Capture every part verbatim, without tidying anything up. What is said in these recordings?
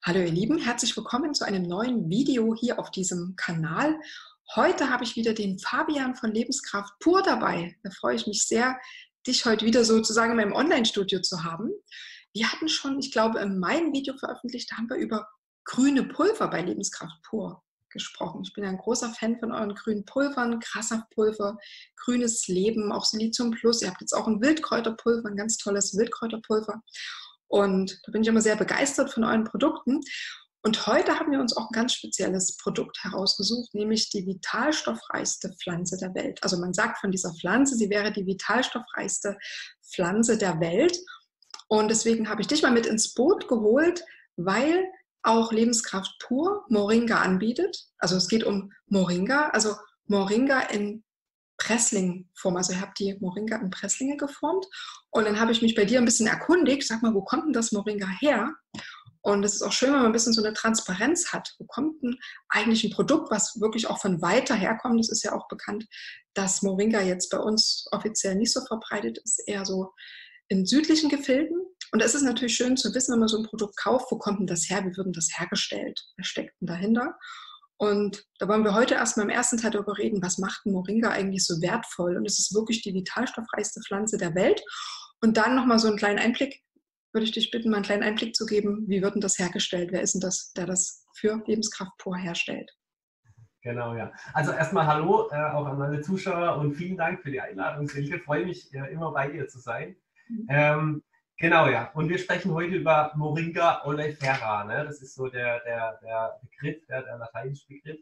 Hallo ihr Lieben, herzlich willkommen zu einem neuen Video hier auf diesem Kanal. Heute habe ich wieder den Fabian von Lebenskraft pur dabei. Da freue ich mich sehr, dich heute wieder sozusagen in meinem Online-Studio zu haben. Wir hatten schon, ich glaube, in meinem Video veröffentlicht, da haben wir über grüne Pulver bei Lebenskraft pur gesprochen. Ich bin ein großer Fan von euren grünen Pulvern, Grassaftpulver, grünes Leben, auch Silizium Plus. Ihr habt jetzt auch ein Wildkräuterpulver, ein ganz tolles Wildkräuterpulver. Und da bin ich immer sehr begeistert von euren Produkten. Und heute haben wir uns auch ein ganz spezielles Produkt herausgesucht, nämlich die vitalstoffreichste Pflanze der Welt. Also man sagt von dieser Pflanze, sie wäre die vitalstoffreichste Pflanze der Welt. Und deswegen habe ich dich mal mit ins Boot geholt, weil auch Lebenskraft pur Moringa anbietet. Also es geht um Moringa, also Moringa in Pressling-Form. Also ich habe die Moringa in Presslinge geformt und dann habe ich mich bei dir ein bisschen erkundigt. Sag mal, wo kommt denn das Moringa her? Und es ist auch schön, wenn man ein bisschen so eine Transparenz hat. Wo kommt denn eigentlich ein Produkt, was wirklich auch von weiter herkommt? Es ist ja auch bekannt, dass Moringa jetzt bei uns offiziell nicht so verbreitet ist, eher so in südlichen Gefilden. Und es ist natürlich schön zu wissen, wenn man so ein Produkt kauft, wo kommt denn das her? Wie wird denn das hergestellt? Wer steckt denn dahinter? Und da wollen wir heute erstmal im ersten Teil darüber reden, was macht ein Moringa eigentlich so wertvoll? Und es ist wirklich die vitalstoffreichste Pflanze der Welt. Und dann nochmal so einen kleinen Einblick, würde ich dich bitten, mal einen kleinen Einblick zu geben, wie wird denn das hergestellt? Wer ist denn das, der das für Lebenskraft pur herstellt? Genau, ja. Also erstmal hallo äh, auch an alle Zuschauer und vielen Dank für die Einladung, Silke. Freue mich, äh, immer bei dir zu sein. Mhm. Ähm, genau, ja. Und wir sprechen heute über Moringa oleifera. Ne? Das ist so der, der, der Begriff, der, der lateinische Begriff.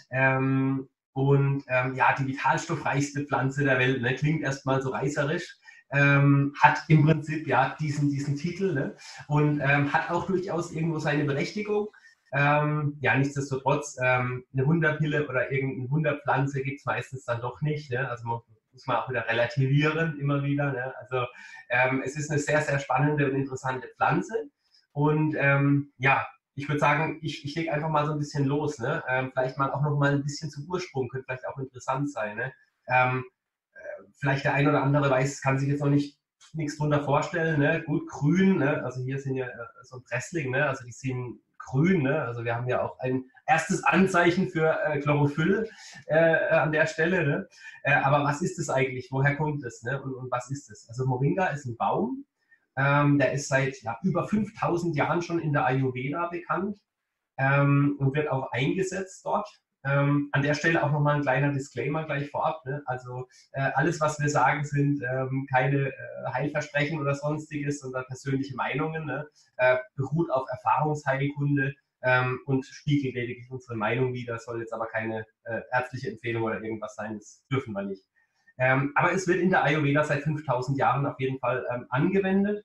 Ähm, und ähm, ja, die vitalstoffreichste Pflanze der Welt. Ne? Klingt erstmal so reißerisch. Ähm, hat im Prinzip ja diesen, diesen Titel, ne? Und ähm, hat auch durchaus irgendwo seine Berechtigung. Ähm, ja, nichtsdestotrotz, ähm, eine Wunderpille oder irgendeine Wunderpflanze gibt es meistens dann doch nicht. Ne? Also man, muss man auch wieder relativieren immer wieder. Ne? Also ähm, es ist eine sehr, sehr spannende und interessante Pflanze. Und ähm, ja, ich würde sagen, ich, ich lege einfach mal so ein bisschen los. Ne? Ähm, vielleicht mal auch noch mal ein bisschen zum Ursprung, könnte vielleicht auch interessant sein. Ne? Ähm, äh, vielleicht der ein oder andere weiß, kann sich jetzt noch nicht nichts drunter vorstellen. Ne? Gut, grün, ne? Also hier sind ja äh, so ein Pressling, ne? Also die sind grün, ne? Also wir haben ja auch ein erstes Anzeichen für äh, Chlorophyll äh, an der Stelle. Ne? Äh, aber was ist es eigentlich? Woher kommt es? Ne? Und, und was ist es? Also Moringa ist ein Baum, ähm, der ist seit ja, über fünftausend Jahren schon in der Ayurveda bekannt ähm, und wird auch eingesetzt dort. Ähm, an der Stelle auch nochmal ein kleiner Disclaimer gleich vorab. Ne? Also äh, alles, was wir sagen, sind ähm, keine äh, Heilversprechen oder sonstiges, sondern persönliche Meinungen. Ne? Äh, beruht auf Erfahrungsheilkunde ähm, und spiegelt lediglich unsere Meinung wider. Soll jetzt aber keine äh, ärztliche Empfehlung oder irgendwas sein, das dürfen wir nicht. Ähm, aber es wird in der Ayurveda seit fünftausend Jahren auf jeden Fall ähm, angewendet.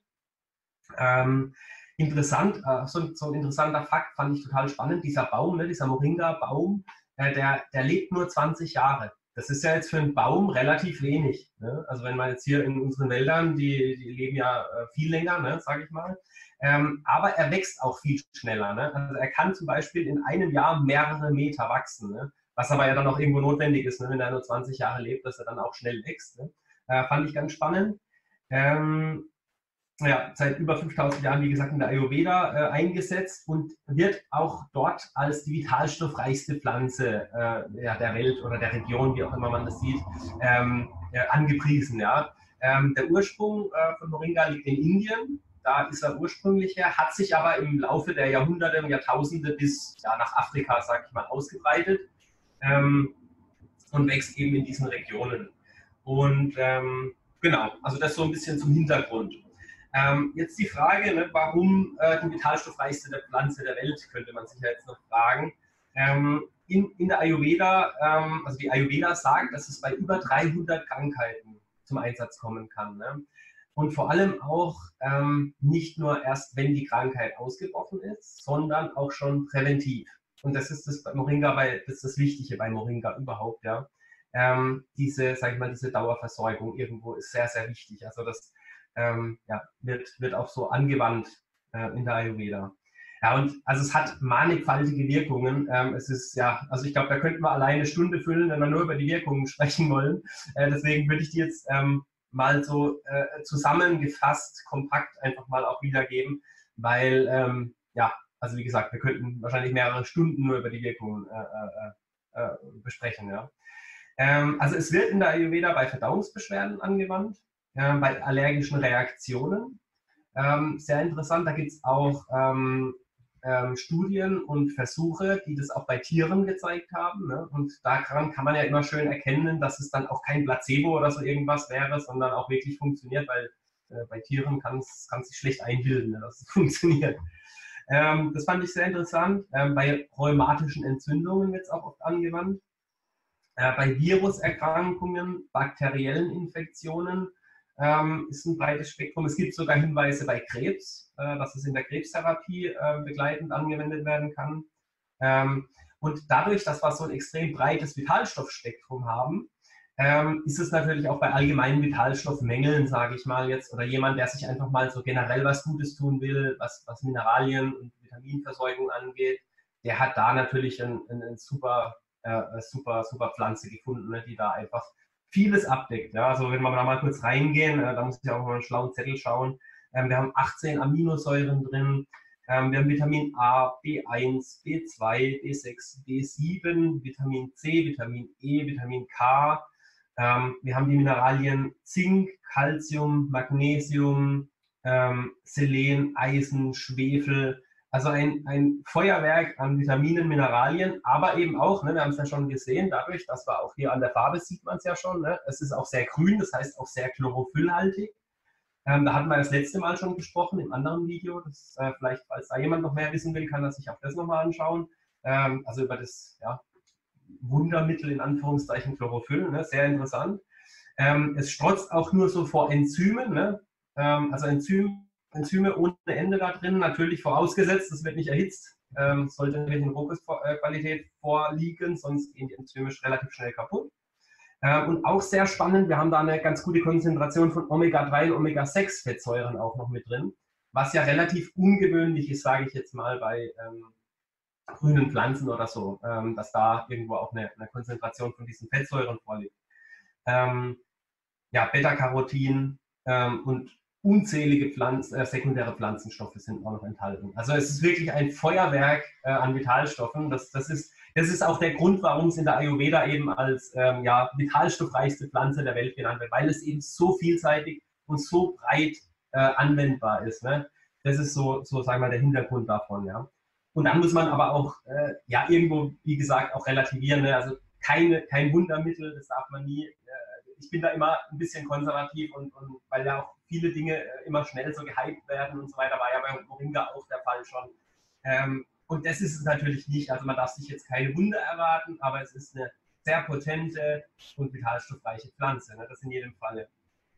Ähm, interessant, äh, so, so ein interessanter Fakt fand ich total spannend. Dieser Baum, ne, dieser Moringa-Baum, äh, der, der lebt nur zwanzig Jahre. Das ist ja jetzt für einen Baum relativ wenig. Ne? Also wenn man jetzt hier in unseren Wäldern, die, die leben ja äh, viel länger, ne, sage ich mal. Ähm, aber er wächst auch viel schneller. Ne? Also er kann zum Beispiel in einem Jahr mehrere Meter wachsen. Ne? Was aber ja dann auch irgendwo notwendig ist, ne? Wenn er nur zwanzig Jahre lebt, dass er dann auch schnell wächst. Ne? Äh, fand ich ganz spannend. Ähm, ja, seit über fünftausend Jahren, wie gesagt, in der Ayurveda äh, eingesetzt und wird auch dort als die vitalstoffreichste Pflanze äh, ja, der Welt oder der Region, wie auch immer man das sieht, ähm, äh, angepriesen. Ja. Ähm, der Ursprung äh, von Moringa liegt in Indien. Da ist er ursprünglich her, hat sich aber im Laufe der Jahrhunderte und Jahrtausende bis ja, nach Afrika, sage ich mal, ausgebreitet ähm, und wächst eben in diesen Regionen. Und ähm, genau, also das so ein bisschen zum Hintergrund. Ähm, jetzt die Frage, ne, warum äh, die vitalstoffreichste der Pflanze der Welt, könnte man sich ja jetzt noch fragen. Ähm, in, in der Ayurveda, ähm, also die Ayurveda sagt, dass es bei über dreihundert Krankheiten zum Einsatz kommen kann. Ne? Und vor allem auch ähm, nicht nur erst, wenn die Krankheit ausgebrochen ist, sondern auch schon präventiv. Und das ist das bei Moringa, bei, das ist das Wichtige bei Moringa überhaupt, ja. Ähm, diese, sag ich mal, diese Dauerversorgung irgendwo ist sehr, sehr wichtig. Also das Ähm, ja, wird, wird auch so angewandt äh, in der Ayurveda. Ja, und also es hat mannigfaltige Wirkungen. Ähm, es ist ja, also ich glaube, da könnten wir alleine eine Stunde füllen, wenn wir nur über die Wirkungen sprechen wollen. Äh, deswegen würde ich die jetzt ähm, mal so äh, zusammengefasst, kompakt einfach mal auch wiedergeben, weil ähm, ja, Also wie gesagt, wir könnten wahrscheinlich mehrere Stunden nur über die Wirkungen äh, äh, äh, besprechen. Ja. Ähm, also es wird in der Ayurveda bei Verdauungsbeschwerden angewandt, äh, bei allergischen Reaktionen. Ähm, sehr interessant, da gibt es auch ähm, ähm, Studien und Versuche, die das auch bei Tieren gezeigt haben. Ne? Und daran kann man ja immer schön erkennen, dass es dann auch kein Placebo oder so irgendwas wäre, sondern auch wirklich funktioniert, weil äh, bei Tieren kann es sich schlecht einbilden, ne, dass es funktioniert. Ähm, das fand ich sehr interessant. Ähm, bei rheumatischen Entzündungen wird es auch oft angewandt. Äh, bei Viruserkrankungen, bakteriellen Infektionen ähm, ist ein breites Spektrum. Es gibt sogar Hinweise bei Krebs, äh, dass es in der Krebstherapie äh, begleitend angewendet werden kann. Ähm, und dadurch, dass wir so ein extrem breites Vitalstoffspektrum haben, ähm, ist es natürlich auch bei allgemeinen Vitalstoffmängeln, sage ich mal jetzt, oder jemand, der sich einfach mal so generell was Gutes tun will, was, was Mineralien und Vitaminversorgung angeht, der hat da natürlich ein, ein, ein super, äh, super, super Pflanze gefunden, ne, die da einfach vieles abdeckt. Ja. Also wenn wir da mal kurz reingehen, äh, da muss ich auch mal einen schlauen Zettel schauen. Ähm, wir haben achtzehn Aminosäuren drin. Ähm, wir haben Vitamin A, B eins, B zwei, B sechs, B sieben, Vitamin C, Vitamin E, Vitamin K. Ähm, wir haben die Mineralien Zink, Calcium, Magnesium, ähm, Selen, Eisen, Schwefel. Also ein, ein Feuerwerk an Vitaminen, Mineralien, aber eben auch, ne, wir haben es ja schon gesehen, dadurch, dass wir auch hier an der Farbe sieht man es ja schon, ne, es ist auch sehr grün, das heißt auch sehr chlorophyllhaltig. Ähm, da hatten wir das letzte Mal schon gesprochen im anderen Video. Das, äh, vielleicht, falls da jemand noch mehr wissen will, kann er sich auch das nochmal anschauen. Ähm, also über das ja, Wundermittel in Anführungszeichen Chlorophyll, ne? Sehr interessant. Ähm, es strotzt auch nur so vor Enzymen, ne? ähm, also Enzym, Enzyme ohne Ende da drin, natürlich vorausgesetzt, es wird nicht erhitzt, ähm, sollte nicht in Rohkostqualität vorliegen, sonst gehen die Enzyme relativ schnell kaputt. Ähm, und auch sehr spannend, wir haben da eine ganz gute Konzentration von Omega drei und Omega sechs Fettsäuren auch noch mit drin, was ja relativ ungewöhnlich ist, sage ich jetzt mal, bei ähm, grünen Pflanzen oder so, ähm, dass da irgendwo auch eine, eine Konzentration von diesen Fettsäuren vorliegt. Ähm, ja, Beta-Carotin ähm, und unzählige Pflanz äh, sekundäre Pflanzenstoffe sind auch noch enthalten. Also es ist wirklich ein Feuerwerk äh, an Vitalstoffen. Das, das, ist, das ist auch der Grund, warum es in der Ayurveda eben als ähm, ja, vitalstoffreichste Pflanze der Welt genannt wird, weil es eben so vielseitig und so breit äh, anwendbar ist. Ne? Das ist so, so sagen wir, der Hintergrund davon. Ja. Und dann muss man aber auch äh, ja, irgendwo, wie gesagt, auch relativieren. Ne? Also keine, kein Wundermittel, das darf man nie. Äh, ich bin da immer ein bisschen konservativ und, und weil ja auch viele Dinge immer schnell so gehypt werden und so weiter, war ja bei Moringa auch der Fall schon. Ähm, und das ist es natürlich nicht. Also man darf sich jetzt keine Wunder erwarten, aber es ist eine sehr potente und vitalstoffreiche Pflanze. Ne? Das in jedem Falle.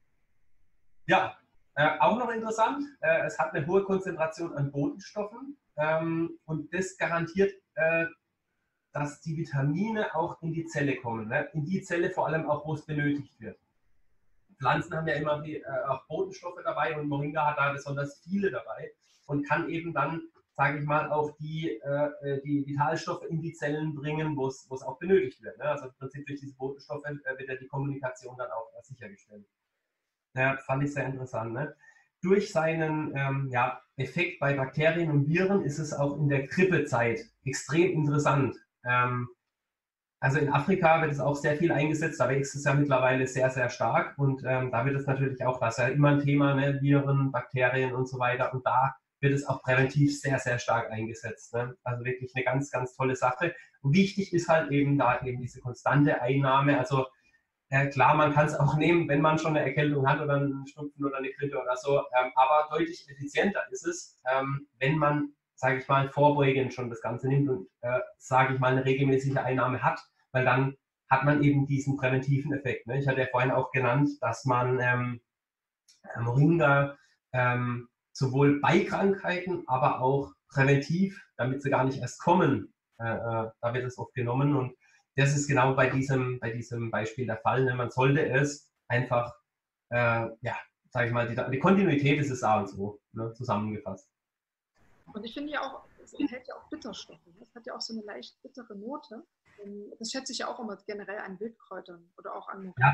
Ja, äh, auch noch interessant, äh, es hat eine hohe Konzentration an Botenstoffen ähm, und das garantiert äh, dass die Vitamine auch in die Zelle kommen. Ne? In die Zelle vor allem auch, wo es benötigt wird. Pflanzen haben ja immer äh, auch Botenstoffe dabei und Moringa hat da besonders viele dabei und kann eben dann, sage ich mal, auch die, äh, die Vitalstoffe in die Zellen bringen, wo es auch benötigt wird. Ne? Also im Prinzip durch diese Botenstoffe äh, wird ja die Kommunikation dann auch äh, sichergestellt. Ja, fand ich sehr interessant. Ne? Durch seinen ähm, ja, Effekt bei Bakterien und Viren ist es auch in der Grippezeit extrem interessant. Ähm, also in Afrika wird es auch sehr viel eingesetzt, da wächst es ja mittlerweile sehr, sehr stark und ähm, da wird es natürlich auch, das ist ja immer ein Thema, ne? Viren, Bakterien und so weiter und da wird es auch präventiv sehr, sehr stark eingesetzt. Ne? Also wirklich eine ganz, ganz tolle Sache. Und wichtig ist halt eben da eben diese konstante Einnahme, also äh, klar, man kann es auch nehmen, wenn man schon eine Erkältung hat oder einen Schnupfen oder eine Grippe oder so, ähm, aber deutlich effizienter ist es, ähm, wenn man, sage ich mal, vorbeugend schon das Ganze nimmt und, äh, sage ich mal, eine regelmäßige Einnahme hat, weil dann hat man eben diesen präventiven Effekt. Ne? Ich hatte ja vorhin auch genannt, dass man ähm, Moringa ähm, sowohl bei Krankheiten, aber auch präventiv, damit sie gar nicht erst kommen, äh, äh, da wird es oft genommen und das ist genau bei diesem, bei diesem Beispiel der Fall. Ne? Man sollte es einfach, äh, ja, sage ich mal, die, die Kontinuität ist es A und O, ne? Zusammengefasst. Und ich finde ja auch, es enthält ja auch Bitterstoffe. Es hat ja auch so eine leicht bittere Note. Das schätze ich ja auch immer generell an Wildkräutern oder auch an Moringa. Ja,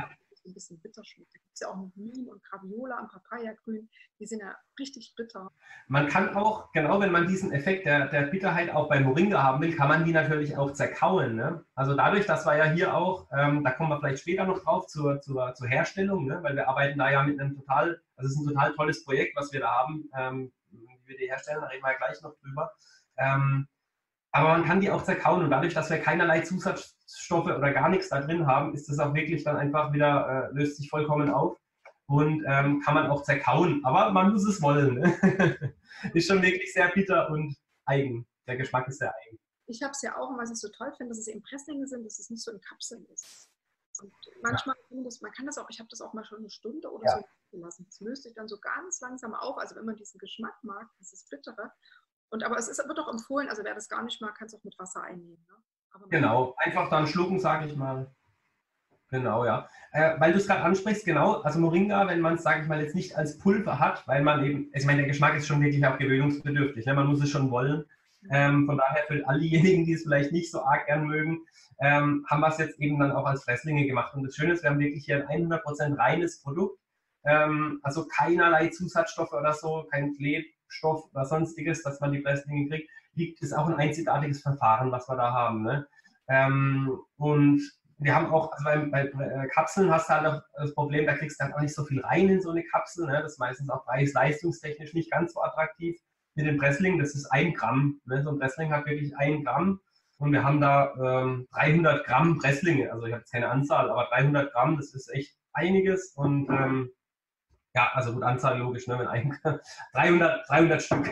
so ein bisschen bitter schmeckt. Da gibt es ja auch noch Min und Graviola und Papayagrün, die sind ja richtig bitter. Man kann auch, genau wenn man diesen Effekt der, der Bitterheit auch bei Moringa haben will, kann man die natürlich auch zerkauen. Ne? Also dadurch, dass wir ja hier auch, ähm, da kommen wir vielleicht später noch drauf, zur, zur, zur Herstellung, ne? Weil wir arbeiten da ja mit einem total, also es ist ein total tolles Projekt, was wir da haben, ähm, wie wir die herstellen, da reden wir ja gleich noch drüber. Ähm, aber man kann die auch zerkauen und dadurch, dass wir keinerlei Zusatzstoffe oder gar nichts da drin haben, ist das auch wirklich dann einfach wieder, äh, löst sich vollkommen auf. Und ähm, kann man auch zerkauen, aber man muss es wollen. Ne? Ist schon wirklich sehr bitter und eigen. Der Geschmack ist sehr eigen. Ich habe es ja auch, und was ich so toll finde, dass es eben Presslinge sind, dass es nicht so in Kapseln ist. Und manchmal, ja. das, man kann das auch, ich habe das auch mal schon eine Stunde oder ja. so gelassen. Das löst sich dann so ganz langsam auf, also wenn man diesen Geschmack mag, das ist bittere. Und aber es ist, wird auch empfohlen, also wer das gar nicht mag, kann es auch mit Wasser einnehmen. Ne? Aber genau, einfach dann schlucken, sage ich mal. Genau, ja. Äh, weil du es gerade ansprichst, genau, also Moringa, wenn man es, sage ich mal, jetzt nicht als Pulver hat, weil man eben, ich meine, der Geschmack ist schon wirklich auch gewöhnungsbedürftig, ne? Man muss es schon wollen. Ähm, von daher für all diejenigen, die es vielleicht nicht so arg gern mögen, ähm, haben wir es jetzt eben dann auch als Fresslinge gemacht. Und das Schöne ist, wir haben wirklich hier ein hundert Prozent reines Produkt, ähm, also keinerlei Zusatzstoffe oder so, kein Klebstoff oder sonstiges, dass man die Fresslinge kriegt. Liegt, ist auch ein einzigartiges Verfahren, was wir da haben. Ne? Ähm, und wir haben auch, also bei, bei, bei Kapseln hast du halt auch das Problem, da kriegst du halt auch nicht so viel rein in so eine Kapsel. Ne? Das ist meistens auch preis-leistungstechnisch nicht ganz so attraktiv. Mit dem Pressling, das ist ein Gramm. Ne? So ein Pressling hat wirklich ein Gramm. Und wir haben da ähm, dreihundert Gramm Presslinge. Also ich habe jetzt keine Anzahl, aber dreihundert Gramm, das ist echt einiges. Und ähm, ja, also gut, Anzahl logisch, ne? Wenn ein, dreihundert, dreihundert Stück.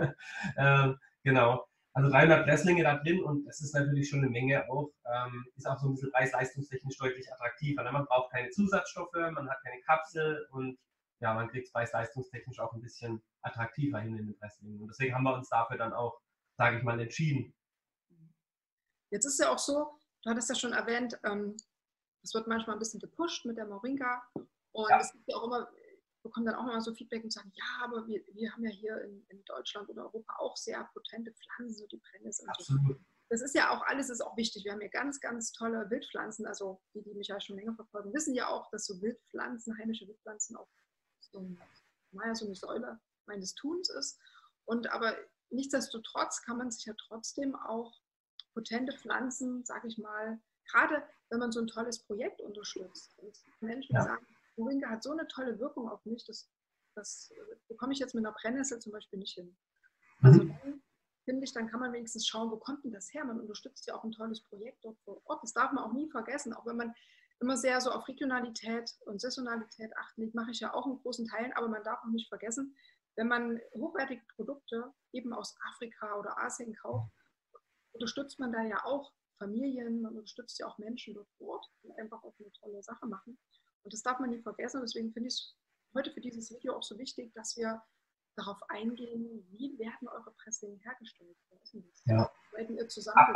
ähm, genau. Also dreihundert Presslinge da drin und das ist natürlich schon eine Menge auch, ähm, ist auch so ein bisschen preis-leistungstechnisch deutlich attraktiver. Ne? Man braucht keine Zusatzstoffe, man hat keine Kapsel und ja, man kriegt es preis-leistungstechnisch auch ein bisschen attraktiver hin in den Presslingen. Und deswegen haben wir uns dafür dann auch, sage ich mal, entschieden. Jetzt ist ja auch so, du hattest ja schon erwähnt, ähm, es wird manchmal ein bisschen gepusht mit der Moringa und ja. Es gibt ja auch immer, bekommen dann auch immer so Feedback und sagen, ja, aber wir, wir haben ja hier in, in Deutschland oder Europa auch sehr potente Pflanzen, so die Brennnessel und so. Das ist ja auch alles, ist auch wichtig. Wir haben hier ganz, ganz tolle Wildpflanzen. Also die, die mich ja schon länger verfolgen, wissen ja auch, dass so Wildpflanzen, heimische Wildpflanzen auch so, naja, so eine Säule meines Tuns ist. Und aber nichtsdestotrotz kann man sich ja trotzdem auch potente Pflanzen, sage ich mal, gerade wenn man so ein tolles Projekt unterstützt. Und Menschen ja. sagen, Moringa hat so eine tolle Wirkung auf mich, das, das bekomme ich jetzt mit einer Brennnessel zum Beispiel nicht hin. Also dann finde ich, dann kann man wenigstens schauen, wo kommt denn das her? Man unterstützt ja auch ein tolles Projekt dort vor Ort. Das darf man auch nie vergessen, auch wenn man immer sehr so auf Regionalität und Saisonalität acht legt, mache ich ja auch in großen Teilen, aber man darf auch nicht vergessen, wenn man hochwertige Produkte eben aus Afrika oder Asien kauft, unterstützt man da ja auch Familien, man unterstützt ja auch Menschen dort vor Ort, die einfach auch eine tolle Sache machen. Und das darf man nie vergessen. Und deswegen finde ich es heute für dieses Video auch so wichtig, dass wir darauf eingehen, wie werden eure Presslinge hergestellt? Ja. Werden ihr zusammen?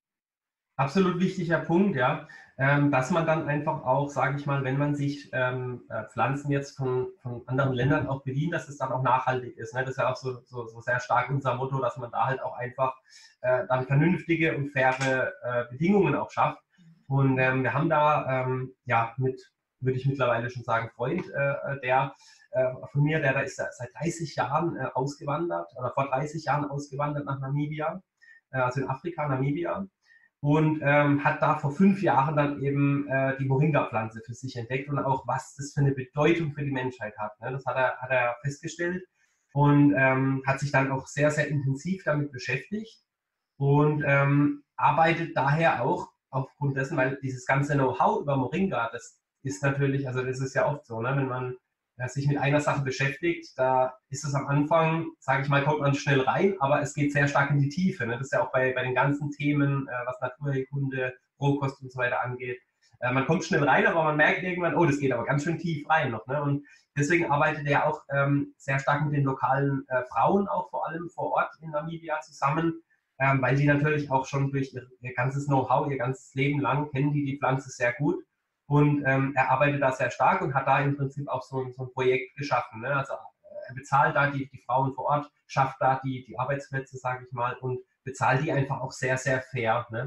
Absolut wichtiger Punkt, ja, ähm, dass man dann einfach auch, sage ich mal, wenn man sich ähm, äh, Pflanzen jetzt von, von anderen Ländern auch bedient, dass es dann auch nachhaltig ist. Ne? Das ist ja auch so, so, so sehr stark unser Motto, dass man da halt auch einfach äh, dann vernünftige und faire äh, Bedingungen auch schafft. Und ähm, wir haben da, ähm, ja, mit, würde ich mittlerweile schon sagen, Freund, äh, der äh, von mir, der da ist seit dreißig Jahren äh, ausgewandert, oder vor dreißig Jahren ausgewandert nach Namibia, äh, also in Afrika, Namibia. Und ähm, hat da vor fünf Jahren dann eben äh, die Moringa-Pflanze für sich entdeckt und auch, was das für eine Bedeutung für die Menschheit hat. Ne? Das hat er, hat er festgestellt und ähm, hat sich dann auch sehr, sehr intensiv damit beschäftigt und ähm, arbeitet daher auch aufgrund dessen, weil dieses ganze Know-how über Moringa, das ist natürlich, also das ist ja oft so, ne? Wenn man ja, sich mit einer Sache beschäftigt, da ist es am Anfang, sage ich mal, kommt man schnell rein, aber es geht sehr stark in die Tiefe. Ne? Das ist ja auch bei, bei den ganzen Themen, äh, was Naturheilkunde, Rohkost und so weiter angeht. Äh, man kommt schnell rein, aber man merkt irgendwann, oh, das geht aber ganz schön tief rein noch. Ne? Und deswegen arbeitet er auch ähm, sehr stark mit den lokalen äh, Frauen auch vor allem vor Ort in Namibia zusammen, ähm, weil die natürlich auch schon durch ihr, ihr ganzes Know-how, ihr ganzes Leben lang kennen die die Pflanze sehr gut. Und ähm, er arbeitet da sehr stark und hat da im Prinzip auch so, so ein Projekt geschaffen. Ne? Also er bezahlt da die, die Frauen vor Ort, schafft da die, die Arbeitsplätze, sage ich mal, und bezahlt die einfach auch sehr, sehr fair. Ne?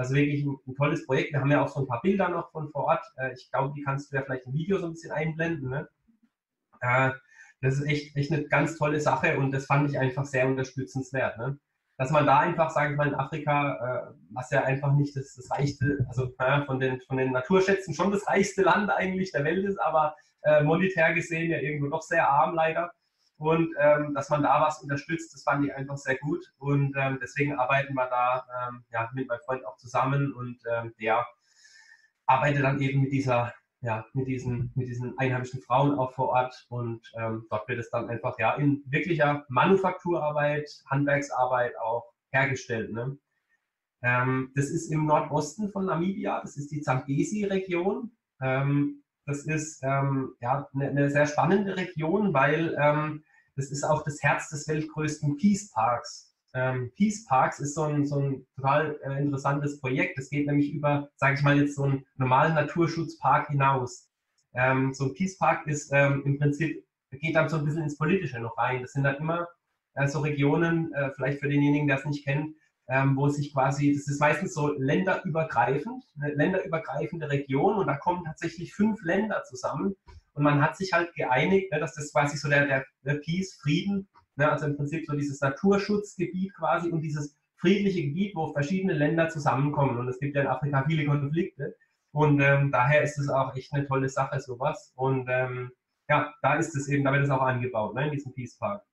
Also wirklich ein, ein tolles Projekt. Wir haben ja auch so ein paar Bilder noch von vor Ort. Äh, ich glaube, die kannst du ja vielleicht im Video so ein bisschen einblenden. Ne? Äh, das ist echt, echt eine ganz tolle Sache und das fand ich einfach sehr unterstützenswert. Ne? Dass man da einfach, sage ich mal, in Afrika, äh, was ja einfach nicht das, das reichste, also äh, von, den, von den Naturschätzen schon das reichste Land eigentlich der Welt ist, aber äh, monetär gesehen ja irgendwo doch sehr arm leider. Und ähm, dass man da was unterstützt, das fand ich einfach sehr gut. Und ähm, deswegen arbeiten wir da ähm, ja, mit meinem Freund auch zusammen und ähm, der arbeitet dann eben mit dieser ja, mit diesen, mit diesen einheimischen Frauen auch vor Ort und ähm, dort wird es dann einfach ja in wirklicher Manufakturarbeit, Handwerksarbeit auch hergestellt. Ne? Ähm, das ist im Nordosten von Namibia, das ist die Zambesi-Region. Ähm, das ist ähm, ja, eine, eine sehr spannende Region, weil ähm, das ist auch das Herz des weltgrößten Peace Parks. Ähm, Peace Parks ist so ein, so ein total äh, interessantes Projekt. Das geht nämlich über, sage ich mal, jetzt so einen normalen Naturschutzpark hinaus. Ähm, so ein Peace Park ist ähm, im Prinzip, geht dann so ein bisschen ins Politische noch rein. Das sind dann immer äh, so Regionen, äh, vielleicht für denjenigen, der es nicht kennt, ähm, wo sich quasi, das ist meistens so länderübergreifend, eine länderübergreifende Region und da kommen tatsächlich fünf Länder zusammen und man hat sich halt geeinigt, ne, dass das quasi so der, der, der Peace, Frieden, ne, also im Prinzip so dieses Naturschutzgebiet quasi und dieses friedliche Gebiet, wo verschiedene Länder zusammenkommen und es gibt ja in Afrika viele Konflikte und ähm, daher ist es auch echt eine tolle Sache, sowas und ähm, ja, da ist es eben, da wird es auch angebaut, ne, in diesem Peace Park.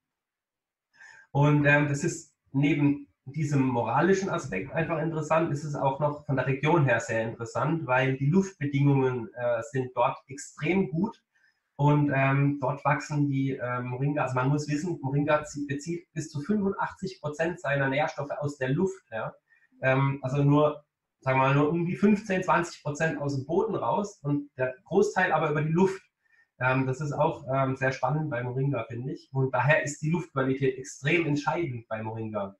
Und ähm, das ist neben diesem moralischen Aspekt einfach interessant, ist es auch noch von der Region her sehr interessant, weil die Luftbedingungen äh, sind dort extrem gut und ähm, dort wachsen die äh, Moringa, also man muss wissen, Moringa bezieht bis zu fünfundachtzig Prozent seiner Nährstoffe aus der Luft. Ja? Ähm, also nur, sagen wir mal, nur um die fünfzehn, zwanzig Prozent aus dem Boden raus und der Großteil aber über die Luft. Ähm, das ist auch ähm, sehr spannend bei Moringa, finde ich. Und daher ist die Luftqualität extrem entscheidend bei Moringa.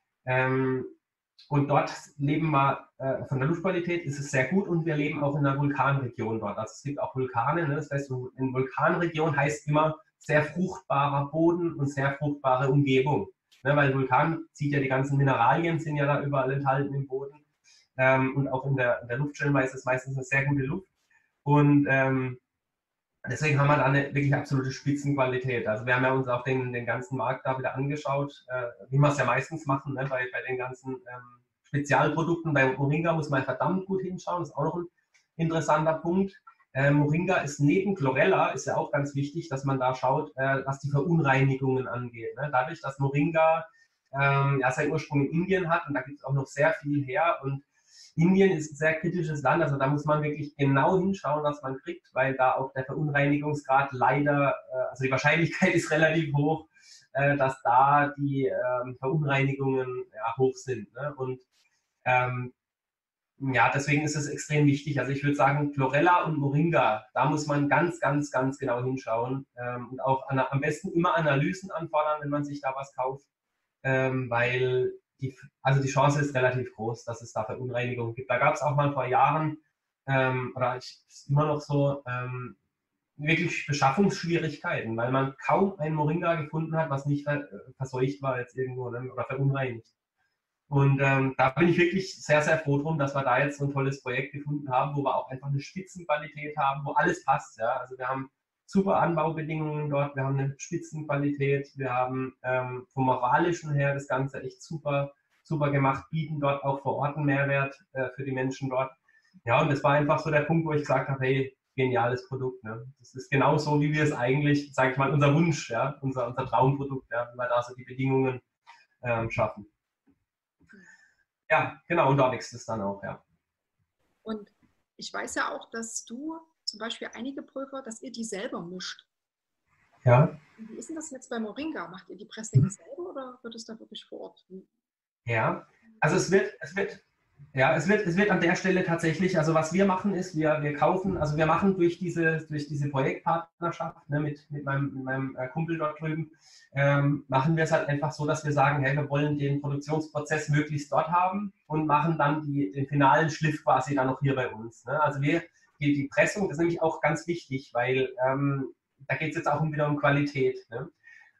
Ähm, und dort leben wir, äh, von der Luftqualität ist es sehr gut und wir leben auch in einer Vulkanregion dort. Also es gibt auch Vulkane, ne? Das heißt, in Vulkanregion heißt immer sehr fruchtbarer Boden und sehr fruchtbare Umgebung. Ne? Weil Vulkan zieht ja die ganzen Mineralien, sind ja da überall enthalten im Boden. Ähm, und auch in der, in der Luftstelle ist es meistens eine sehr gute Luft. Und ähm, deswegen haben wir da eine wirklich absolute Spitzenqualität. Also wir haben ja uns auch den, den ganzen Markt da wieder angeschaut, äh, wie wir es ja meistens machen, ne? bei, bei den ganzen ähm, Spezialprodukten. Bei Moringa muss man verdammt gut hinschauen, das ist auch noch ein interessanter Punkt. Äh, Moringa ist neben Chlorella, ist ja auch ganz wichtig, dass man da schaut, äh, was die Verunreinigungen angeht. Ne? Dadurch, dass Moringa ähm, ja, seinen Ursprung in Indien hat und da gibt es auch noch sehr viel her und Indien ist ein sehr kritisches Land, also da muss man wirklich genau hinschauen, was man kriegt, weil da auch der Verunreinigungsgrad leider, also die Wahrscheinlichkeit ist relativ hoch, dass da die Verunreinigungen ja, hoch sind. Ne? Und ähm, ja, deswegen ist es extrem wichtig. Also ich würde sagen, Chlorella und Moringa, da muss man ganz, ganz, ganz genau hinschauen ähm, und auch an, am besten immer Analysen anfordern, wenn man sich da was kauft, ähm, weil Die, also die Chance ist relativ groß, dass es da Verunreinigungen gibt. Da gab es auch mal vor Jahren, ähm, oder ich, ist immer noch so, ähm, wirklich Beschaffungsschwierigkeiten, weil man kaum ein Moringa gefunden hat, was nicht ver, verseucht war jetzt irgendwo, ne, oder verunreinigt. Und ähm, da bin ich wirklich sehr, sehr froh drum, dass wir da jetzt so ein tolles Projekt gefunden haben, wo wir auch einfach eine Spitzenqualität haben, wo alles passt. Ja? Also wir haben super Anbaubedingungen dort, wir haben eine Spitzenqualität, wir haben ähm, vom Moralischen her das Ganze echt super, super gemacht, bieten dort auch vor Ort einen Mehrwert äh, für die Menschen dort. Ja, und das war einfach so der Punkt, wo ich gesagt habe, hey, geniales Produkt. Ne? Das ist genau so, wie wir es eigentlich, sage ich mal, unser Wunsch, ja? unser, unser Traumprodukt, ja? Wenn wir da so die Bedingungen ähm, schaffen. Ja, genau, und dort wächst es dann auch, ja. Und ich weiß ja auch, dass du zum Beispiel einige Pulver, dass ihr die selber mischt. Ja. Wie ist denn das jetzt bei Moringa? Macht ihr die Presslinge selber oder wird es da wirklich vor Ort? Ja, also es wird, es wird, ja, es wird, es wird an der Stelle tatsächlich, also was wir machen ist, wir, wir kaufen, also wir machen durch diese, durch diese Projektpartnerschaft ne, mit, mit meinem, mit meinem Kumpel dort drüben, ähm, machen wir es halt einfach so, dass wir sagen, hey, wir wollen den Produktionsprozess möglichst dort haben und machen dann die, den finalen Schliff quasi dann noch hier bei uns. Ne? Also wir, die, die Pressung, das ist nämlich auch ganz wichtig, weil ähm, da geht es jetzt auch wieder um Qualität. Ne?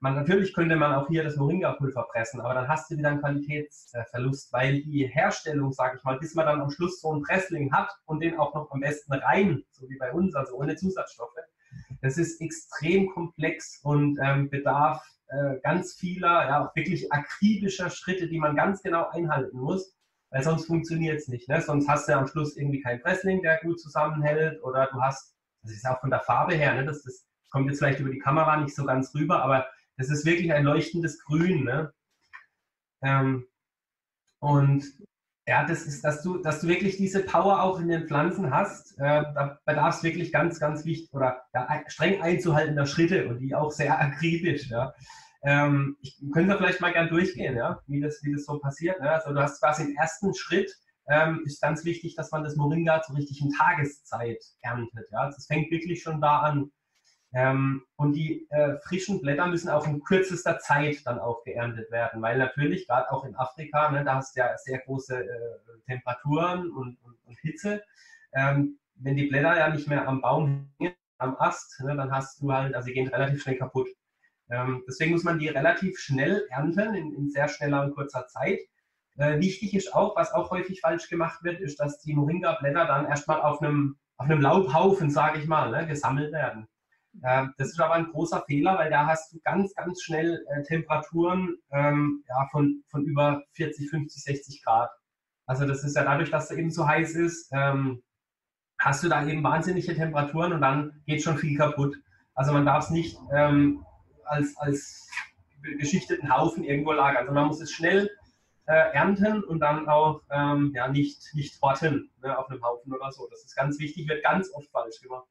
man, natürlich könnte man auch hier das Moringa-Pulver pressen, aber dann hast du wieder einen Qualitätsverlust, weil die Herstellung, sage ich mal, bis man dann am Schluss so einen Pressling hat und den auch noch am besten rein, so wie bei uns, also ohne Zusatzstoffe, das ist extrem komplex und ähm, bedarf äh, ganz vieler, ja auch wirklich akribischer Schritte, die man ganz genau einhalten muss, weil sonst funktioniert es nicht. Ne? Sonst hast du ja am Schluss irgendwie keinen Pressling, der gut zusammenhält, oder du hast, das ist auch von der Farbe her, ne? das, das kommt jetzt vielleicht über die Kamera nicht so ganz rüber, aber das ist wirklich ein leuchtendes Grün. Ne? Ähm, und ja, das ist, dass du, dass du wirklich diese Power auch in den Pflanzen hast. Äh, da bedarf es wirklich ganz, ganz wichtig oder ja, streng einzuhaltender Schritte und die auch sehr akribisch. Ja. Ähm, ich könnte da vielleicht mal gern durchgehen, ja, wie das, wie das so passiert. Ne? Also du hast quasi im ersten Schritt ähm, ist ganz wichtig, dass man das Moringa zur richtigen Tageszeit erntet. Ja. Das fängt wirklich schon da an. Ähm, und die äh, frischen Blätter müssen auch in kürzester Zeit dann auch geerntet werden, weil natürlich, gerade auch in Afrika, ne, da hast du ja sehr große äh, Temperaturen und, und, und Hitze. Ähm, wenn die Blätter ja nicht mehr am Baum hängen, am Ast, ne, dann hast du halt, also sie gehen relativ schnell kaputt. Ähm, deswegen muss man die relativ schnell ernten, in, in sehr schneller und kurzer Zeit. Äh, wichtig ist auch, was auch häufig falsch gemacht wird, ist, dass die Moringa-Blätter dann erstmal auf einem, auf einem Laubhaufen, sage ich mal, ne, gesammelt werden. Ähm, das ist aber ein großer Fehler, weil da hast du ganz, ganz schnell äh, Temperaturen ähm, ja, von, von über vierzig, fünfzig, sechzig Grad. Also das ist ja dadurch, dass es eben so heiß ist, ähm, hast du da eben wahnsinnige Temperaturen und dann geht schon viel kaputt. Also man darf es nicht ähm, als, als geschichteten Haufen irgendwo lagern. Also man muss es schnell äh, ernten und dann auch ähm, ja, nicht, nicht horten, ne, auf einem Haufen oder so. Das ist ganz wichtig, wird ganz oft falsch gemacht.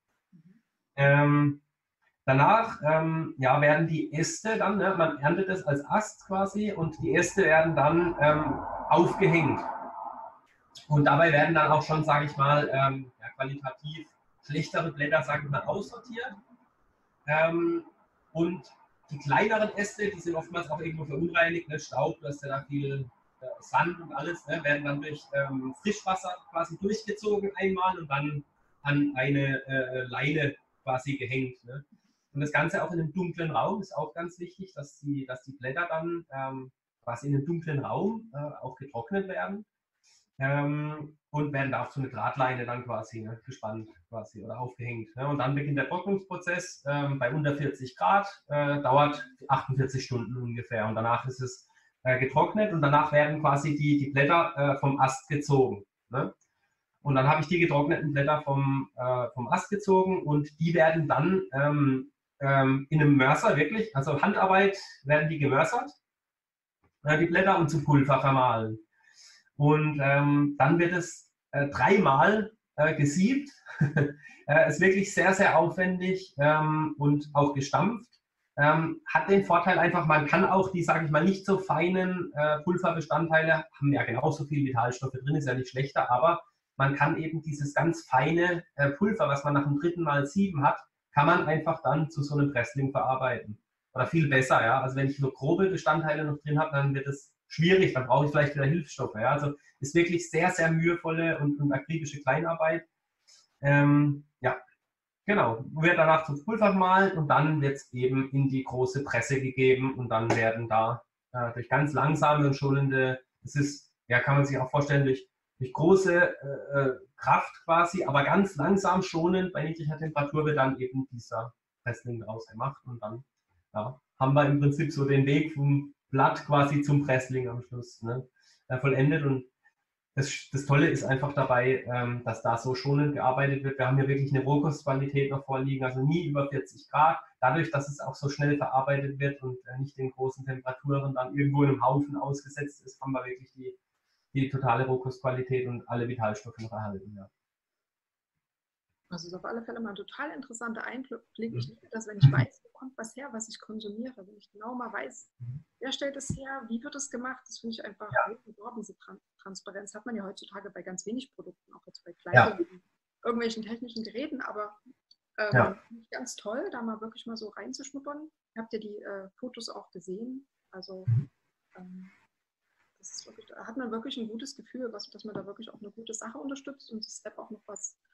Ähm, Danach ähm, ja, werden die Äste dann, ne, man erntet es als Ast quasi und die Äste werden dann ähm, aufgehängt. Und dabei werden dann auch schon, sage ich mal, ähm, ja, qualitativ schlechtere Blätter, sage ich mal, aussortiert. Ähm, und die kleineren Äste, die sind oftmals auch irgendwo verunreinigt, ne, Staub, du hast ja da viel äh, Sand und alles, ne, werden dann durch ähm, Frischwasser quasi durchgezogen einmal und dann an eine äh, Leine quasi gehängt. Ne. Und das Ganze auch in einem dunklen Raum ist auch ganz wichtig, dass die, dass die Blätter dann ähm, quasi in einem dunklen Raum äh, auch getrocknet werden ähm, und werden da auf so eine Drahtleine dann quasi ne, gespannt quasi oder aufgehängt. Ne? Und dann beginnt der Trocknungsprozess ähm, bei unter vierzig Grad, äh, dauert achtundvierzig Stunden ungefähr und danach ist es äh, getrocknet und danach werden quasi die, die Blätter äh, vom Ast gezogen. Ne? Und dann habe ich die getrockneten Blätter vom, äh, vom Ast gezogen und die werden dann ähm, ähm, in einem Mörser wirklich, also Handarbeit werden die gemörsert, äh, die Blätter und zu Pulver vermahlen. Und ähm, dann wird es äh, dreimal äh, gesiebt. äh, ist wirklich sehr, sehr aufwendig ähm, und auch gestampft. Ähm, hat den Vorteil einfach, man kann auch die, sage ich mal, nicht so feinen äh, Pulverbestandteile, haben ja genauso viel Vitalstoffe drin, ist ja nicht schlechter, aber man kann eben dieses ganz feine äh, Pulver, was man nach dem dritten Mal sieben hat, kann man einfach dann zu so einem Pressling verarbeiten. Oder viel besser, ja. Also wenn ich nur grobe Bestandteile noch drin habe, dann wird es schwierig, dann brauche ich vielleicht wieder Hilfsstoffe. Ja. Also ist wirklich sehr, sehr mühevolle und, und akribische Kleinarbeit. Ähm, ja, genau. Wird danach zu Pulver gemahlen und dann wird es eben in die große Presse gegeben und dann werden da äh, durch ganz langsame und schonende, das ist, ja, kann man sich auch vorstellen, durch, durch große äh, Kraft quasi, aber ganz langsam schonend bei niedriger Temperatur wird dann eben dieser Pressling daraus gemacht und dann ja, haben wir im Prinzip so den Weg vom Blatt quasi zum Pressling am Schluss ne, äh, vollendet und das, das Tolle ist einfach dabei, ähm, dass da so schonend gearbeitet wird. Wir haben hier wirklich eine Rohkostqualität noch vorliegen, also nie über vierzig Grad. Dadurch, dass es auch so schnell verarbeitet wird und äh, nicht den großen Temperaturen dann irgendwo in einem Haufen ausgesetzt ist, haben wir wirklich die, die totale Rohkostqualität und alle Vitalstoffe noch erhalten. Ja. Das ist auf alle Fälle mal ein total interessanter Einblick. Ich liebe das, wenn ich weiß, wo kommt was her, was ich konsumiere. Wenn ich genau mal weiß, wer stellt es her, wie wird es gemacht, das finde ich einfach, ja. Diese Transparenz hat man ja heutzutage bei ganz wenig Produkten, auch jetzt bei Kleidung, ja. irgendwelchen technischen Geräten, aber ähm, ja. ganz toll, da mal wirklich mal so reinzuschnuppern. Habt ihr die äh, Fotos auch gesehen? Also ähm, das ist wirklich, da hat man wirklich ein gutes Gefühl, was, dass man da wirklich auch eine gute Sache unterstützt und das Step auch noch was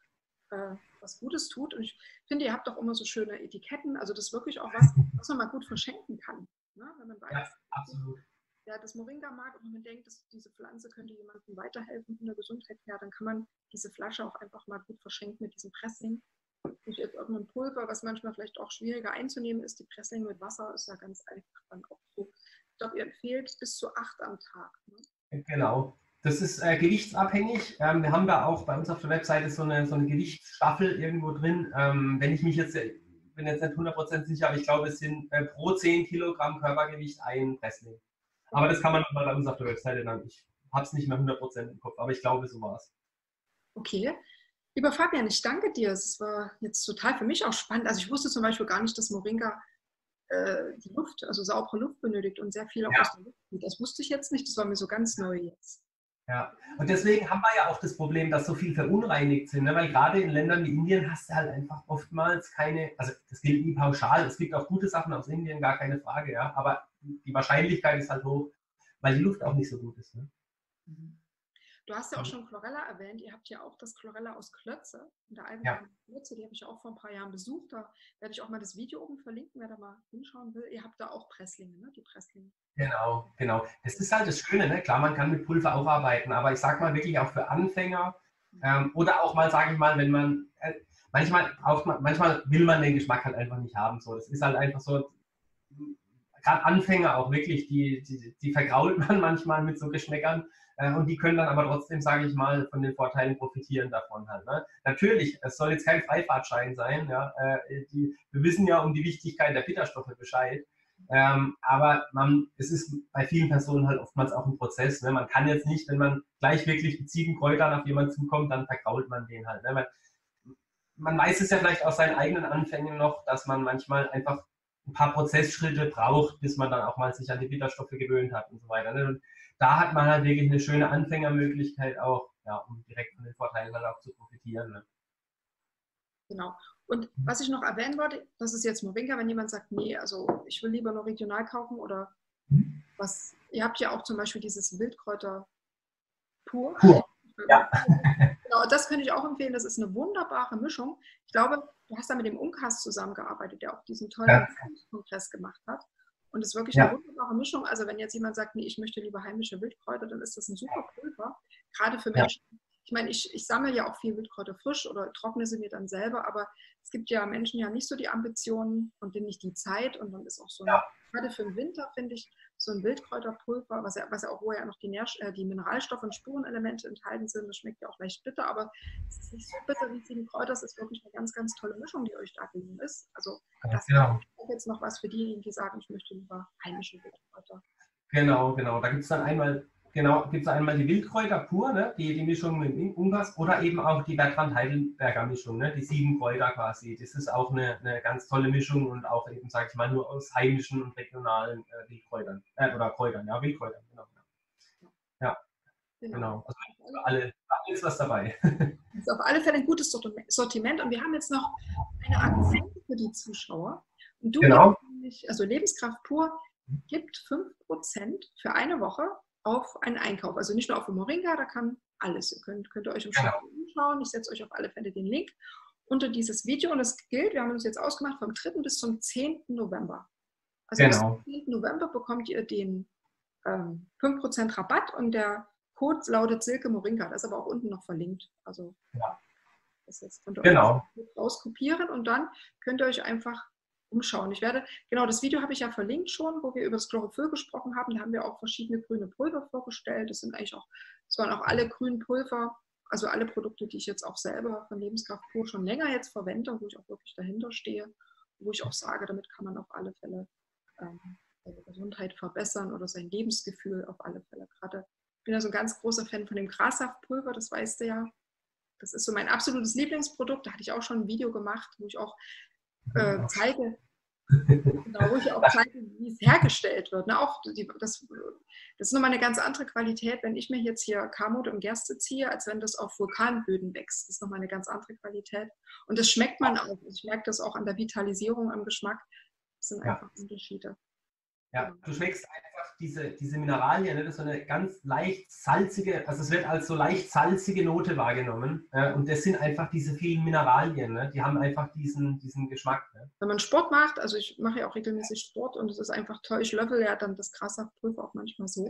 äh, was Gutes tut. Und ich finde, ihr habt auch immer so schöne Etiketten. Also das ist wirklich auch was, was man mal gut verschenken kann. Ne? Wenn man weiß, Ja, absolut. wer das Moringa mag und man denkt, dass diese Pflanze könnte jemandem weiterhelfen von der Gesundheit her, dann kann man diese Flasche auch einfach mal gut verschenken mit diesem Pressling. Nicht jetzt irgendein Pulver, was manchmal vielleicht auch schwieriger einzunehmen ist. Die Pressling mit Wasser ist ja ganz einfach dann auch so. Ich glaube, ihr empfehlt bis zu acht am Tag. Ne? Genau. Das ist äh, gewichtsabhängig. Ähm, wir haben da auch bei uns auf der Webseite so eine, so eine Gewichtsstaffel irgendwo drin. Ähm, wenn ich mich jetzt, bin jetzt nicht hundert Prozent sicher, aber ich glaube, es sind äh, pro zehn Kilogramm Körpergewicht ein Pressling. Aber das kann man nochmal bei uns auf der Webseite dann. Ich habe es nicht mehr hundert Prozent im Kopf, aber ich glaube, so war es. Okay. Lieber Fabian, ich danke dir. Es war jetzt total für mich auch spannend. Also ich wusste zum Beispiel gar nicht, dass Moringa äh, die Luft, also saubere Luft benötigt und sehr viel auch Ja. aus der Luft. Das wusste ich jetzt nicht. Das war mir so ganz neu jetzt. Ja, und deswegen haben wir ja auch das Problem, dass so viel verunreinigt sind, ne? Weil gerade in Ländern wie Indien hast du halt einfach oftmals keine, also das gilt nie pauschal, es gibt auch gute Sachen aus Indien, gar keine Frage, ja, aber die Wahrscheinlichkeit ist halt hoch, weil die Luft auch nicht so gut ist. Ne? Mhm. Du hast ja auch schon Chlorella erwähnt. Ihr habt ja auch das Chlorella aus Klötze. In der Ja. Alpenbahn Klötze, die habe ich auch vor ein paar Jahren besucht. Da werde ich auch mal das Video oben verlinken, wer da mal hinschauen will. Ihr habt da auch Presslinge, ne? Die Presslinge. Genau, genau. Das ist halt das Schöne, ne? Klar, man kann mit Pulver auch arbeiten, aber ich sag mal wirklich auch für Anfänger ähm, oder auch mal, sage ich mal, wenn man, äh, manchmal, auch, manchmal will man den Geschmack halt einfach nicht haben. So. Das ist halt einfach so, gerade Anfänger auch wirklich, die, die, die vergrault man manchmal mit so Geschmäckern äh, und die können dann aber trotzdem, sage ich mal, von den Vorteilen profitieren davon halt. Ne? Natürlich, es soll jetzt kein Freifahrtschein sein, ja? äh, die, wir wissen ja um die Wichtigkeit der Bitterstoffe Bescheid, ähm, aber man, es ist bei vielen Personen halt oftmals auch ein Prozess. Ne? Man kann jetzt nicht, wenn man gleich wirklich mit sieben Kräutern auf jemanden zukommt, dann vergrault man den halt. Ne? Man, man weiß es ja vielleicht aus seinen eigenen Anfängen noch, dass man manchmal einfach ein paar Prozessschritte braucht, bis man dann auch mal sich an die Bitterstoffe gewöhnt hat und so weiter. Ne? Und da hat man halt wirklich eine schöne Anfängermöglichkeit auch, ja, um direkt von den Vorteilen halt auch zu profitieren. Ne? Genau. Und was ich noch erwähnen wollte, das ist jetzt Moringa, wenn jemand sagt, nee, also ich will lieber nur regional kaufen oder was, ihr habt ja auch zum Beispiel dieses Wildkräuter pur. Pur. Ja. Genau, das könnte ich auch empfehlen. Das ist eine wunderbare Mischung. Ich glaube, du hast da mit dem Unkas zusammengearbeitet, der auch diesen tollen Ja. Kongress gemacht hat. Und es ist wirklich Ja. eine wunderbare Mischung. Also wenn jetzt jemand sagt, nee, ich möchte lieber heimische Wildkräuter, dann ist das ein super Pulver. Gerade für Menschen. Ja. Ich meine, ich, ich sammle ja auch viel Wildkräuter frisch oder trockne sie mir dann selber, aber es gibt ja Menschen ja nicht so die Ambitionen und denen nicht die Zeit. Und dann ist auch so ein, ja. gerade für den Winter, finde ich, so ein Wildkräuterpulver, was ja, was ja auch, wo ja noch die, Nährst äh, die Mineralstoffe und Spurenelemente enthalten sind, das schmeckt ja auch leicht bitter, aber es ist nicht so bitter wie sieben Kräuter, es ist wirklich eine ganz, ganz tolle Mischung, die euch da gelungen ist. Also das Genau. ist auch jetzt noch was für diejenigen, die sagen, ich möchte lieber heimische Wildkräuter. Genau, genau. Da gibt es dann einmal, genau, gibt's einmal die Wildkräuter pur, ne? die, die Mischung mit dem Ungas oder eben auch die Bertrand-Heidelberger Mischung, ne? Die sieben Kräuter quasi. Das ist auch eine, eine ganz tolle Mischung und auch eben, sage ich mal, nur aus heimischen und regionalen äh, Wildkräutern. Äh, oder Kräutern, ja, Wildkräutern, genau. Ja, genau. genau. Also für alle, für alles was dabei. Das ist auf alle Fälle ein gutes Sortiment und wir haben jetzt noch eine Aktion für die Zuschauer. Und du, genau. nämlich, also Lebenskraft pur, gibt fünf Prozent für eine Woche auf einen Einkauf. Also nicht nur auf Moringa, da kann alles. Ihr könnt, könnt ihr euch im Shop anschauen. Ich setze euch auf alle Fälle den Link unter dieses Video. Und das gilt, wir haben uns jetzt ausgemacht, vom dritten bis zum zehnten November. Also genau. Bis zum zehnten November bekommt ihr den ähm, fünf Prozent Rabatt und der Code lautet Silke Moringa. Das ist aber auch unten noch verlinkt. Also ja. das jetzt könnt ihr genau. euch rauskopieren und dann könnt ihr euch einfach umschauen. Ich werde, genau, das Video habe ich ja verlinkt schon, wo wir über das Chlorophyll gesprochen haben. Da haben wir auch verschiedene grüne Pulver vorgestellt. Das sind eigentlich auch, das waren auch alle grünen Pulver, also alle Produkte, die ich jetzt auch selber von Lebenskraft pur schon länger jetzt verwende, wo ich auch wirklich dahinter stehe, wo ich auch sage, damit kann man auf alle Fälle ähm, seine Gesundheit verbessern oder sein Lebensgefühl auf alle Fälle. Gerade ich bin ja so ein ganz großer Fan von dem Grassaftpulver, das weißt du ja. Das ist so mein absolutes Lieblingsprodukt. Da hatte ich auch schon ein Video gemacht, wo ich auch äh, zeige, genau, wo ich auch zeige, wie es hergestellt wird. Ne? Auch die, das, das ist nochmal eine ganz andere Qualität, wenn ich mir jetzt hier Kamut und Gerste ziehe, als wenn das auf Vulkanböden wächst. Das ist nochmal eine ganz andere Qualität. Und das schmeckt man auch. Ich merke das auch an der Vitalisierung, am Geschmack. Das sind einfach ja. Unterschiede. Ja, du schmeckst einfach diese, diese Mineralien, ne? Das ist so eine ganz leicht salzige, also es wird als so leicht salzige Note wahrgenommen. Äh, und das sind einfach diese vielen Mineralien, ne? Die haben einfach diesen, diesen Geschmack. Ne? Wenn man Sport macht, also ich mache ja auch regelmäßig Sport und es ist einfach toll, ich löffel ja dann das Grassaftpulver auch manchmal so.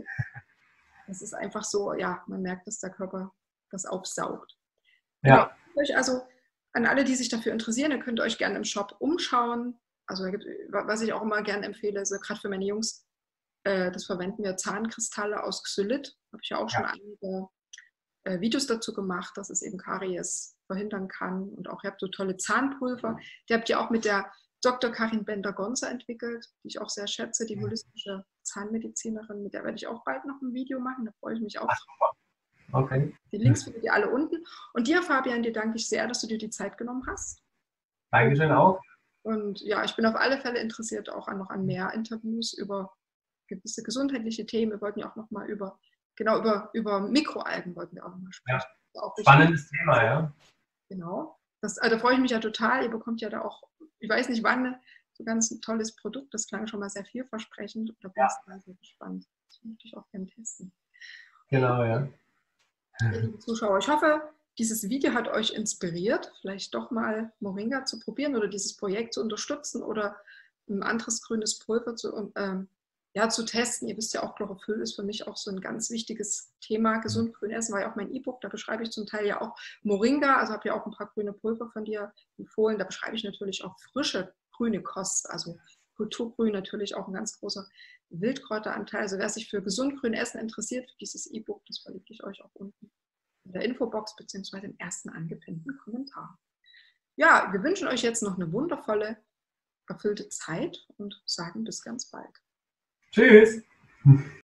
Es ist einfach so, ja, man merkt, dass der Körper das aufsaugt. Ja. Genau. Also an alle, die sich dafür interessieren, ihr könnt euch gerne im Shop umschauen. Also was ich auch immer gerne empfehle, also gerade für meine Jungs, äh, das verwenden wir Zahnkristalle aus Xylit. Habe ich ja auch schon ja. einige äh, Videos dazu gemacht, dass es eben Karies verhindern kann. Und auch ihr habt so tolle Zahnpulver. Die habt ihr auch mit der Doktor Karin Bender-Gonzer entwickelt, die ich auch sehr schätze, die holistische Zahnmedizinerin. Mit der werde ich auch bald noch ein Video machen. Da freue ich mich auch. Ach, okay. Die Links findet ihr alle unten. Und dir, Fabian, dir danke ich sehr, dass du dir die Zeit genommen hast. Dankeschön auch. Und ja, ich bin auf alle Fälle interessiert auch an, noch an mehr Interviews über gewisse gesundheitliche Themen. Wir wollten ja auch noch mal über, genau, über, über Mikroalgen wollten wir auch noch mal sprechen. Ja. Auch spannendes Thema, ja. Genau. Das, also da freue ich mich ja total. Ihr bekommt ja da auch, ich weiß nicht wann, so ganz ein tolles Produkt. Das klang schon mal sehr vielversprechend. Da bin ich ja. sehr gespannt. Das möchte ich auch gerne testen. Genau, ja. Liebe Zuschauer, ich hoffe, dieses Video hat euch inspiriert, vielleicht doch mal Moringa zu probieren oder dieses Projekt zu unterstützen oder ein anderes grünes Pulver zu, ähm, ja, zu testen. Ihr wisst ja auch, Chlorophyll ist für mich auch so ein ganz wichtiges Thema. Gesund grün essen war ja auch mein E-Book, da beschreibe ich zum Teil ja auch Moringa, also habe ja auch ein paar grüne Pulver von dir empfohlen. Da beschreibe ich natürlich auch frische grüne Kost, also Kulturgrün natürlich auch ein ganz großer Wildkräuteranteil. Also wer sich für gesundgrün Essen interessiert, für dieses E-Book, das verlinke ich euch auch unten in der Infobox beziehungsweise im ersten angepinnten Kommentar. Ja, wir wünschen euch jetzt noch eine wundervolle, erfüllte Zeit und sagen bis ganz bald. Tschüss!